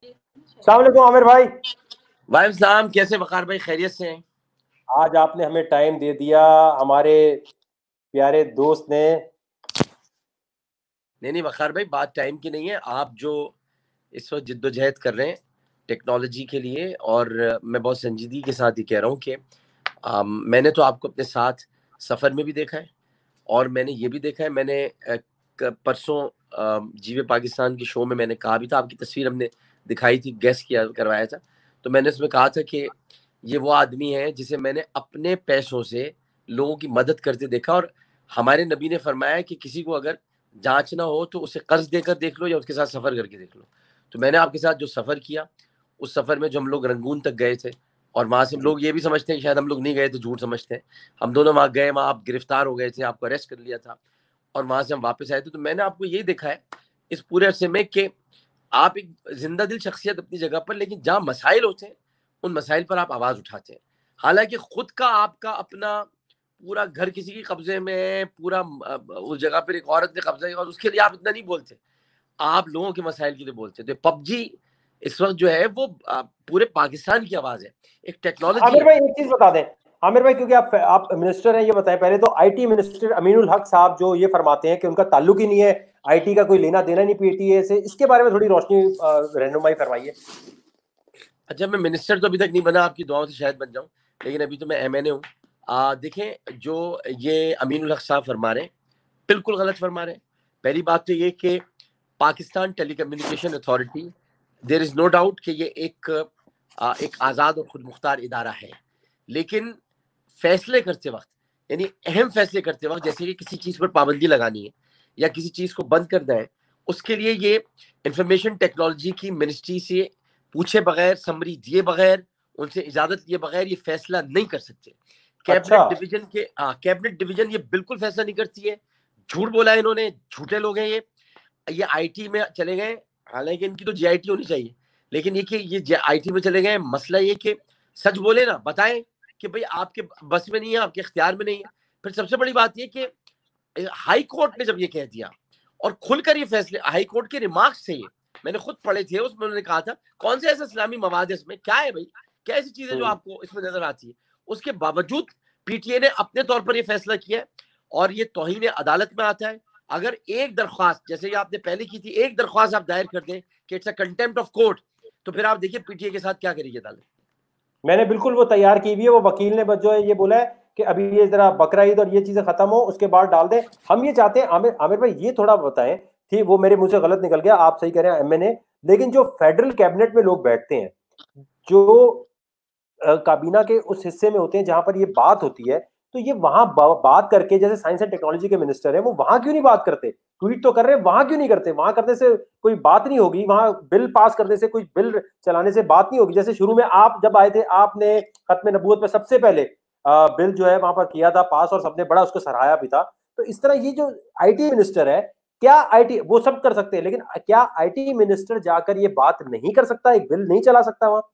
अस्सलाम वालेकुम आमिर भाई। वालेकुम सलाम। कैसे वकार भाई, खैरियत से हैं? आज आपने हमें टाइम दे दिया, हमारे प्यारे दोस्त ने। नहीं नहीं वकार भाई, बात टाइम की नहीं है। आप जो इस वक्त जिद्दोजहद कर रहे हैं टेक्नोलॉजी के लिए, और मैं बहुत संजीदगी के साथ ही कह रहा हूँ कि मैंने तो आपको अपने साथ सफ़र में भी देखा है, और मैंने ये भी देखा है। मैंने परसों जीवे पाकिस्तान के शो में मैंने कहा भी था, आपकी तस्वीर हमने दिखाई थी, गेस किया करवाया था। तो मैंने उसमें कहा था कि ये वो आदमी है जिसे मैंने अपने पैसों से लोगों की मदद करते देखा, और हमारे नबी ने फरमाया कि किसी को अगर जांचना हो तो उसे कर्ज देकर देख लो या उसके साथ सफ़र करके देख लो। तो मैंने आपके साथ जो सफ़र किया, उस सफ़र में जो हम लोग रंगून तक गए थे, और वहाँ से जी। लोग ये भी समझते हैं कि शायद हम लोग नहीं गए थे, झूठ समझते हैं। हम दोनों वहाँ गए, वहाँ आप गिरफ्तार हो गए थे, आपको अरेस्ट कर लिया था, और वहाँ से हम वापस आए थे। तो मैंने आपको यही देखा है इस पूरे अरसे में कि आप एक जिंदा दिल शख्सियत अपनी जगह पर, लेकिन जहाँ मसाइल होते हैं उन मसाइल पर आप आवाज़ उठाते हैं। हालांकि खुद का आपका अपना पूरा घर किसी के कब्जे में है, पूरा उस जगह पर एक औरत ने कब्जा किया, और उसके लिए आप इतना नहीं बोलते, आप लोगों के मसाइल के लिए बोलते थे। पबजी इस वक्त जो है वो पूरे पाकिस्तान की आवाज़ है, एक टेक्नोलॉजी आमिर है। भाई एक चीज बता दें। आमिर भाई, क्योंकि आप मिनिस्टर हैं, ये बताएं पहले तो, आईटी मिनिस्टर अमीनुल हक साहब जो ये फरमाते हैं कि उनका ताल्लुक ही नहीं है, आईटी का कोई लेना देना नहीं पीटीए से, इसके बारे में थोड़ी रोशनी रहनुमाई फरमाइए। अच्छा, मैं मिनिस्टर तो अभी तक नहीं बना, आपकी दुआओं से शायद बन जाऊं, लेकिन अभी तो मैं एमएनए हूँ। देखें, जो ये अमीनुल हक साहब फरमा रहे हैं, बिल्कुल गलत फरमा रहे हैं। पहली बात तो ये कि Pakistan telecommunication authority, there is no doubt कि ये एक आज़ाद और खुद मुख्तार इदारा है, लेकिन फैसले करते वक्त, यानी अहम फैसले करते वक्त, जैसे कि किसी चीज़ पर पाबंदी लगानी है या किसी चीज़ को बंद करना है, उसके लिए ये इंफॉर्मेशन टेक्नोलॉजी की मिनिस्ट्री से पूछे बगैर, समरी दिए बगैर, उनसे इजाज़त लिए बगैर ये फैसला नहीं कर सकते। अच्छा। कैबिनेट डिवीजन ये बिल्कुल फैसला नहीं करती है। झूठ बोला है इन्होंने, झूठे लोग हैं ये आईटी में चले गए, हालांकि इनकी तो जीआईटी होनी चाहिए, लेकिन ये कि ये आईटी में चले गए। मसला ये कि सच बोले ना, बताएं कि भाई आपके बस में नहीं है, आपके इख्तियार में नहीं है। फिर सबसे बड़ी बात ये कि हाई कोर्ट ने जब ये कह दिया और खुलकर ये फैसले, हाई कोर्ट के रिमार्क्स थे, ये मैंने खुद पढ़े थे, उसमें उन्होंने कहा था कौन से ऐसे इस्लामी मवाद है इसमें, क्या है भाई, क्या ऐसी चीजें जो आपको इसमें नजर आती है। उसके बावजूद पीटीए ने अपने तौर पर यह फैसला किया है, और ये तौहीन अदालत में आता है। अगर एक दरख्वास्त, जैसे ये आपने पहले की थी, एक दरख्वास्त आप दायर कर दें कि it's a contempt of court, तो फिर आप देखिए पीटीए के साथ क्या करेगी अदालत। मैंने बिल्कुल वो तैयार की हुई है, वो वकील ने बस जो है ये बोला है कि अभी ये जरा बकरा ईद और ये चीजें खत्म हो उसके बाद डाल दें। हम ये चाहते हैं, आमिर आमिर भाई ये थोड़ा बताएं। ठीक, वो मेरे मुंह से गलत निकल गया, आप सही कह रहे हैं एमएनए, लेकिन जो फेडरल कैबिनेट में लोग बैठते हैं, जो काबीना के उस हिस्से में होते हैं जहां पर ये बात होती है, तो ये वहां बात करके, जैसे साइंस एंड टेक्नोलॉजी के मिनिस्टर है, वो वहां क्यों नहीं बात करते? ट्वीट तो कर रहे हैं, वहां क्यों नहीं करते? वहां करने से कोई बात नहीं होगी, वहां बिल पास करने से, कोई बिल चलाने से बात नहीं होगी। जैसे शुरू में आप जब आए थे, आपने खत्म नबूवत में सबसे पहले बिल जो है वहां पर किया था पास, और सबने बड़ा उसको सराहाया भी था। तो इस तरह ये जो आईटी मिनिस्टर है, क्या आईटी वो सब कर सकते हैं, लेकिन क्या आईटी मिनिस्टर जाकर ये बात नहीं कर सकता, एक बिल नहीं चला सकता वहां?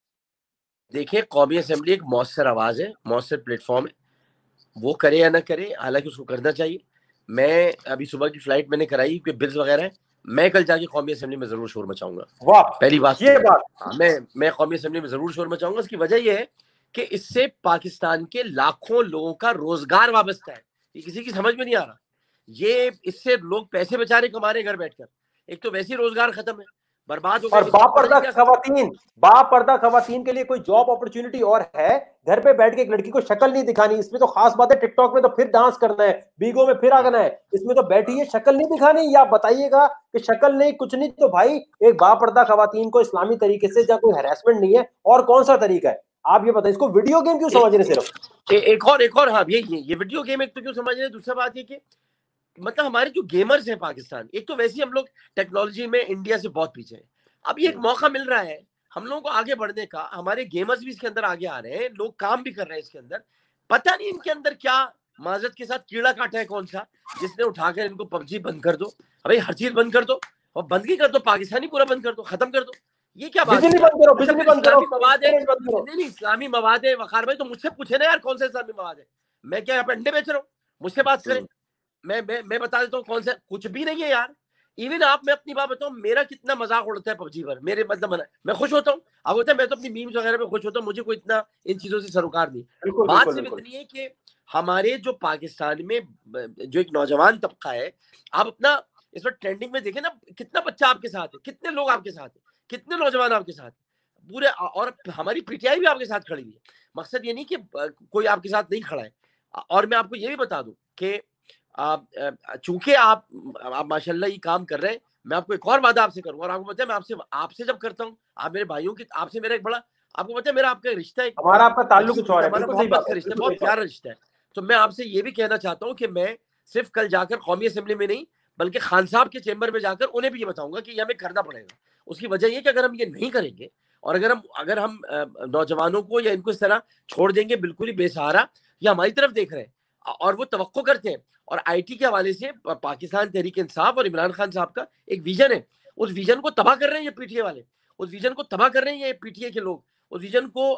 देखिए, कौमी असेंबली एक मौसर आवाज है, मौसर प्लेटफॉर्म है, वो करे या ना करे, हालांकि उसको करना चाहिए। मैं अभी सुबह की फ्लाइट मैंने कराई, कि बिल्स वगैरह है, मैं कल जाके कौमी असेंबली में जरूर शोर मचाऊंगा। वाह, पहली बात तो ये बात। हाँ, मैं कौमी असेंबली में जरूर शोर मचाऊंगा। इसकी वजह यह है कि इससे पाकिस्तान के लाखों लोगों का रोजगार वाबस्ता है। ये किसी की समझ में नहीं आ रहा। ये इससे लोग पैसे बेचारे कमा रहे हैं घर बैठकर। एक तो वैसे ही रोजगार खत्म है, बर्बाद हो गया, और किसी को पढ़ा नहीं जा सकता। बापर्दा खवातीन के लिए कोई जॉब अपॉर्चुनिटी और है? घर पे बैठ के एक लड़की को शक्ल नहीं दिखानी, इसमें तो खास बात है। टिकटॉक में तो फिर डांस करना है, बीगो में फिर आगना है, इसमें तो बैठी है, शक्ल नहीं दिखानी। या बताइएगा कि शक्ल नहीं, कुछ नहीं, तो भाई एक बापर्दा खवातीन को इस्लामी तरीके से जब कोई हैरेसमेंट नहीं है, और कौन सा तरीका है? आप ये बताइए, इसको वीडियो गेम क्यों समझ रहे सिर्फ? एक और हाँ, ये वीडियो गेम एक तो क्यों समझ रहे हैं। दूसरा बात ये कि मतलब हमारे जो गेमर्स हैं पाकिस्तान, एक तो वैसे ही हम लोग टेक्नोलॉजी में इंडिया से बहुत पीछे हैं। अब ये एक मौका मिल रहा है हम लोगों को आगे बढ़ने का, हमारे गेमर्स भी इसके अंदर आगे आ रहे हैं, लोग काम भी कर रहे हैं इसके अंदर। पता नहीं इनके अंदर क्या माजरत के साथ कीड़ा काटा है कौन सा, जिसने उठाकर इनको पबजी बंद कर दो। अरे हर चीज बंद कर दो, और बंद ही कर दो, पाकिस्तानी पूरा बंद कर दो, खत्म कर दो। ये क्या बात बिजली हुई यार। बंद करो, अच्छा, बिजली फिर बंद करो, इस्लामी मवाद है, इंटरनेट बंद करो। नहीं नहीं, इस्लामी मवाद है वकार भाई, तो मुझसे पूछे ना यार कौन सा इस्लामी मवाद है। मैं क्या यहाँ पे अंडे बेच रहा हूँ? मुझसे बात करें, मैं बता देता हूँ कौन सा। कुछ भी नहीं है यार, इवन आप, मैं अपनी बात बताऊं, मेरा कितना मजाक उड़ता है पबजी पर, मेरे मतलब मैं खुश होता हूँ। अब होता है मैं तो अपनी मीम्स वगैरह में खुश होता हूँ, मुझे कोई इतना इन चीजों से सरोकार नहीं। बिल्कुल बात बिल्कुल सिर्फ बिल्कुल। इतनी है कि हमारे जो पाकिस्तान में जो एक नौजवान तबका है, आप अपना इस वक्त ट्रेंडिंग में देखें ना, कितना बच्चा आपके साथ है, कितने लोग आपके साथ है, कितने नौजवान आपके साथ है पूरे, और हमारी पीटीआई भी आपके साथ खड़ी हुई है। मकसद ये नहीं कि कोई आपके साथ नहीं खड़ा है। और मैं आपको ये भी बता दूं कि चूंकि आप माशाल्लाह ये काम कर रहे हैं, मैं आपको एक और वादा आपसे करूंगा, और आपको पता है मैं आपसे आपसे जब करता हूँ, आप मेरे भाइयों की, आपसे मेरा एक बड़ा, आपको पता है मेरा आपका रिश्ता है, हमारा आपका ताल्लुक अजीब कुछ और रिश्ता, है, हमारा बिल्कुल सही मोहब्बत बात का है, रिश्ता है, बिल्कुल सही बहुत बात प्यारा रिश्ता है। तो मैं आपसे ये भी कहना चाहता हूँ कि मैं सिर्फ कल जाकर कौमी असेंबली में नहीं, बल्कि खान साहब के चेंबर में जाकर उन्हें भी ये बताऊंगा कि ये हमें करना पड़ेगा। उसकी वजह ये कि अगर हम ये नहीं करेंगे, और अगर हम नौजवानों को या इनको इस तरह छोड़ देंगे बिल्कुल ही बेसहारा, या हमारी तरफ देख रहे हैं और वो तवक्को करते हैं, और आईटी के हवाले से पाकिस्तान तहरीक इंसाफ और इमरान खान साहब का एक विजन है, उस विजन को तबाह कर रहे हैं ये पीटीए वाले, उस विजन को तबाह कर रहे हैं ये पीटीए के लोग, उस विजन को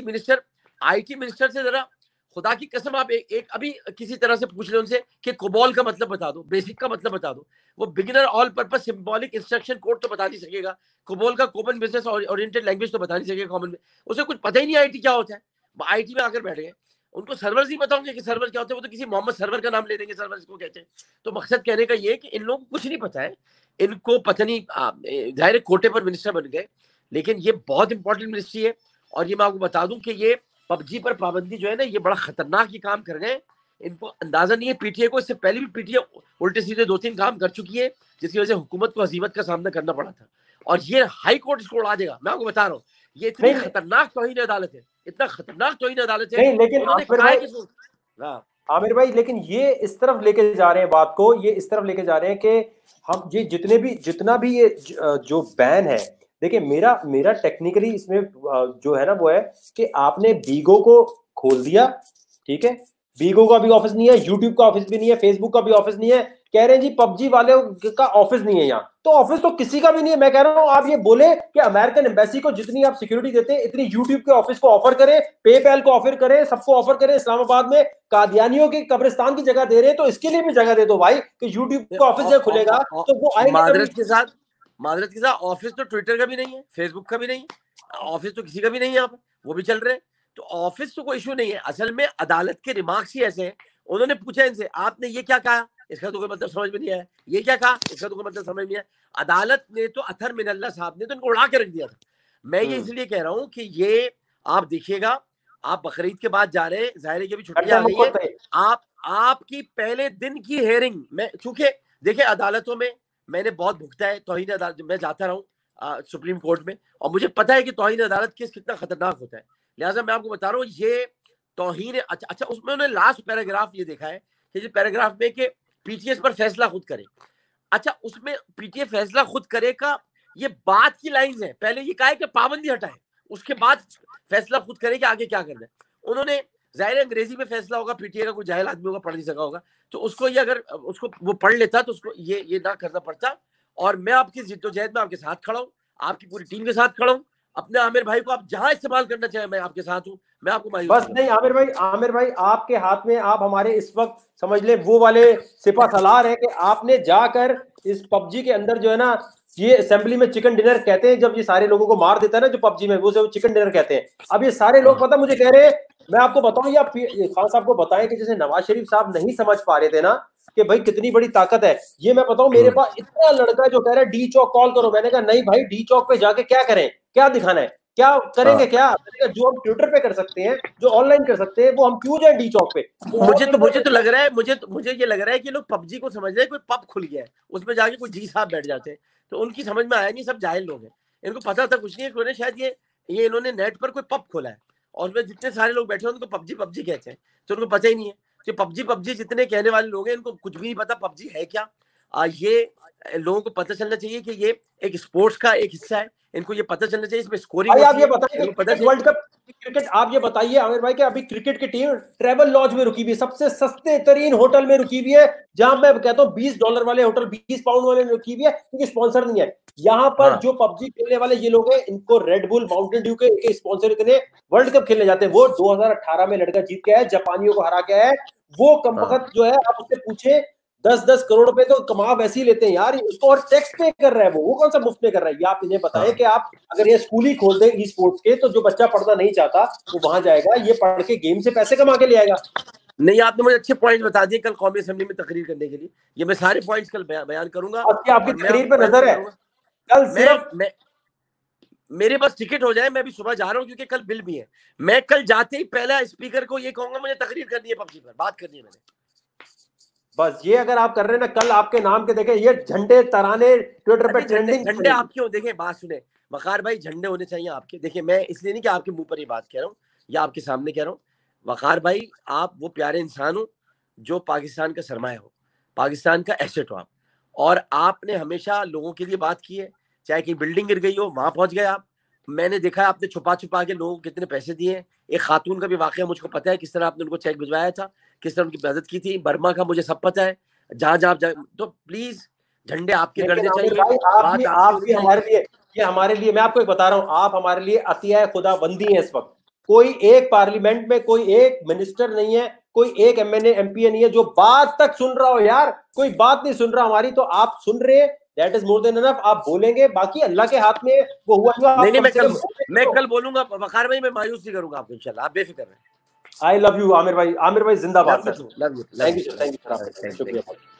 आईटी मिनिस्टर से जरा खुदा की कसम आप एक अभी किसी तरह से पूछ ले उनसे कि कोबॉल का मतलब बता दो, बेसिक का मतलब बता दो, वो beginner all purpose symbolic instruction code तो बता नहीं सकेगा, कोबॉल का कॉमन बिजनेस ओरिएंटेड लैंग्वेज तो बता नहीं सकेगा कॉमन में, उसे कुछ पता ही नहीं आईटी क्या होता है। आईटी में आकर बैठ गए, उनको सर्वर्स ही पता होंगे कि सर्वर क्या होता है, वो तो किसी मोहम्मद सर्वर का नाम ले देंगे, सर्वर इसको कहते हैं। तो मकसद कहने का ये है कि इन लोगों को कुछ नहीं पता है, इनको पता नहीं, जाहिर कोटे पर मिनिस्टर बन गए, लेकिन ये बहुत इंपॉर्टेंट मिनिस्ट्री है। और ये मैं आपको बता दूं कि ये पबजी पर पाबंदी जो है ना, ये बड़ा खतरनाक ये काम कर रहे हैं, इनको अंदाजा नहीं है। पीटीए को इससे पहले भी पीटीए उल्टे सीधे 2-3 काम कर चुकी है, जिसकी वजह से हुकूमत को हजीमत का सामना करना पड़ा था, और ये हाई कोर्ट इसको उड़ा देगा, मैं आपको बता रहा हूँ। ये इतनी खतरनाक तौहीन अदालत है, इतना खतरनाक तौहीन अदालत है। नहीं लेकिन उन्होंने आमिर कहा है भाई, कि आमिर भाई लेकिन ये इस तरफ लेके जा रहे हैं बात को, ये इस तरफ लेके जा रहे हैं कि हम ये जितना भी ये जो बैन है, देखिए मेरा मेरा टेक्निकली इसमें जो है ना वो है कि आपने बीगो को खोल दिया, ठीक है, बीगो का भी ऑफिस नहीं है, यूट्यूब का ऑफिस भी नहीं है, फेसबुक का भी ऑफिस नहीं है, कह रहे हैं जी पबजी वाले का ऑफिस नहीं है यहाँ, तो ऑफिस तो किसी का भी नहीं है। मैं कह रहा हूँ आप ये बोले कि अमेरिकन एम्बेसी को जितनी आप सिक्योरिटी देते हैं इतनी यूट्यूब के ऑफिस को ऑफर करें, पेपैल को ऑफर करें, सबको ऑफर करें, इस्लामाबाद में कादियानियों के कब्रिस्तान की जगह दे रहे हैं, तो इसके लिए भी जगह दे दो भाई कि यूट्यूब का ऑफिस जब खुलेगा तो वो आएंगे। मादरत के साथ ऑफिस तो ट्विटर का भी नहीं है, फेसबुक का भी नहीं है, ऑफिस तो किसी का भी नहीं है यहाँ पर, वो भी चल रहे हैं। तो ऑफिस तो कोई इशू नहीं है, असल में अदालत के रिमार्क्स ही ऐसे हैं। उन्होंने पूछा इनसे, आपने ये क्या कहा, इसका तो कोई मतलब समझ में नहीं आया, ये क्या कहा, इसका तो कोई मतलब समझ में नहीं आया। अदालत ने तो अथर मिनल्ला साहब ने तो इनको उड़ा के रख दिया था। मैं ये इसलिए कह रहा हूँ कि ये आप देखिएगा, आप बकरीद के बाद जा रहे हैं, जाहिर है कि अभी छुट्टियां आ गई है, आपकी पहले दिन की हेयरिंग में, चूंकि देखिए अदालतों में मैंने बहुत भुगता है, तौहीन अदालत मैं जाता रहा हूँ सुप्रीम कोर्ट में, और मुझे पता है कि तौहीन अदालत केस कितना खतरनाक होता है। लिहाजा मैं आपको बता रहा हूँ ये तौहीन, अच्छा उसमें उन्होंने लास्ट पैराग्राफ ये देखा है कि जो पैराग्राफ में कि पीटीएस पर फैसला खुद करे। अच्छा उसमें पीटीए फैसला खुद करे का ये बात की लाइंस है, पहले ये कहा है कि पाबंदी हटाए, उसके बाद फैसला खुद करे कि आगे क्या करना है। उन्होंने जाहिर अंग्रेजी में फैसला होगा, पीटीए का कोई जाहिल आदमी होगा, पढ़ नहीं सका होगा, तो उसको ये अगर उसको वो पढ़ लेता तो उसको ये ना करना पड़ता। और मैं आपकी जिद्दोजहद में आपके साथ खड़ा हूँ, आपकी पूरी टीम के साथ खड़ा हूँ, अपने आमिर भाई को आप जहां इस्तेमाल करना चाहे मैं आपके साथ हूँ, मैं आपको मायूस बस नहीं आमिर भाई आपके हाथ में, आप हमारे इस वक्त समझ ले वो वाले सिपा सलार है कि आपने जाकर इस पबजी के अंदर जो है ना, ये असेंबली में चिकन डिनर कहते हैं जब ये सारे लोगों को मार देता है ना जो पबजी में, वो चिकन डिनर कहते हैं। अब ये सारे लोग पता मुझे कह रहे हैं, मैं आपको बताऊं या खान साहब को बताएं कि जैसे नवाज शरीफ साहब नहीं समझ पा रहे थे ना कि भाई कितनी बड़ी ताकत है, ये मैं बताऊं मेरे पास इतना लड़का जो कह रहा है डी चौक कॉल करो, मैंने कहा नहीं भाई डी चौक पे जाके क्या करें, क्या दिखाना है, क्या करेंगे, क्या जो हम ट्विटर पे कर सकते हैं, जो ऑनलाइन कर सकते हैं, वो हम क्यों जाए डी चौक पे। मुझे तो लग रहा है, मुझे ये लग रहा है कि लोग पबजी को समझ रहे हैं कोई पब खुल गया है, उसमें जाके कोई जी साहब बैठ जाते हैं, तो उनकी समझ में आया नहीं, सब जाहिल लोग हैं, इनको पता था कुछ नहीं है, शायद ये इन्होंने नेट पर कोई पब खोला है और उसमें जितने सारे लोग बैठे हैं उनको पबजी पबजी कहते हैं, तो उनको पता ही नहीं है कि पबजी पबजी जितने कहने वाले लोग हैं इनको कुछ भी नहीं पता पबजी है क्या। ये लोगों को पता चलना चाहिए कि ये एक स्पोर्ट्स का एक हिस्सा है, इनको ये पता चलना चाहिए इसमें स्कोरिंग आप ये बताइए वर्ल्ड कप क्रिकेट, आप ये बताइए आमिर भाई कि अभी क्रिकेट की टीम ट्रेवल लॉज में रुकी हुई है, सबसे सस्ते तरीन होटल में रुकी हुई है, जहां मैं कहता हूँ $20 वाले होटल 20 पाउंड वाले में रुकी हुई है, क्योंकि स्पॉन्सर नहीं है। यहाँ पर जो पबजी खेलने वाले ये लोग हैं, इनको रेड बुल माउंटेन ड्यू के स्पॉन्सर इतने, वर्ल्ड कप खेलने जाते हैं। वो 2018 में लड़का जीत के आया, जापानियों को हरा के आया, वो कमबख्त जो है आप उससे पूछे 10-10 करोड़ रुपए तो कमा वैसे ही लेते हैं यार, उसको और टैक्स पे कर रहा है वो कौन सा मुफ्त में कर रहा है? ये आप इन्हें बताएं कि आप अगर ये स्कूल ही खोल दें ई स्पोर्ट्स के, तो जो बच्चा पढ़ना नहीं चाहता वो वहां जाएगा, ये पढ़ के गेम से पैसे कमा के ले आएगा। नहीं, आपने मुझे अच्छे पॉइंट बता दिए कल कौमी असेंबली में तकरीर करने के लिए, ये मैं सारे पॉइंट्स कल बयान करूंगा। आपकी तकरीर पे नजर है कल सिर्फ मेरे पास टिकट हो जाए, मैं भी सुबह जा रहा हूँ क्योंकि कल बिल भी है। मैं कल जाते ही पहला स्पीकर को ये कहूंगा मुझे तकरीर करनी है पबजी पर, बात करनी है मैंने। बस ये अगर आप कर रहे हैं ना, कल आपके नाम के देखें ये झंडे तराने ट्विटर पे ट्रेंडिंग। झंडे आपके हो, देखें बात सुने वकार भाई, झंडे होने चाहिए आपके। देखिए मैं इसलिए नहीं कि आपके मुंह पर ये बात कह रहा हूँ या आपके सामने कह रहा हूँ, वकार भाई आप वो प्यारे इंसान हो जो पाकिस्तान का सरमाया हो, पाकिस्तान का एसेट हो आप, और आपने हमेशा लोगों के लिए बात की है। चाहे कहीं बिल्डिंग गिर गई हो वहां पहुंच गए आप, मैंने देखा है आपने छुपा छुपा के लोगों को कितने पैसे दिए हैं। एक खातून का भी वाकया मुझको पता है, किस तरह आपने उनको चेक भिजवाया था, किस तरह उनकी मदद की थी। बर्मा का मुझे सब पता है, जहां जहां तो प्लीज झंडे आपके गड़ने चाहिए। आप भी हमारे लिए, ये हमारे लिए, मैं आपको एक बता रहा हूँ, आप हमारे लिए अतिया खुदाबंदी है इस वक्त। कोई एक पार्लियामेंट में कोई एक मिनिस्टर नहीं है, कोई एक एमएनए एमपीए नहीं है जो बात तक सुन रहा हो यार, कोई बात नहीं सुन रहा हमारी, तो आप सुन रहे, that is more than enough. आप बोलेंगे, बाकी अल्लाह के हाथ में वो हुआ जो आप। नहीं, मैं कल बोलूंगा वकार भाई, मैं मायूस नहीं करूंगा आपको इंशाल्लाह, आप बेफिक्र रहें। आई लव यू आमिर भाई, आमिर भाई जिंदाबाद। Love you, thank you sir, शुक्रिया।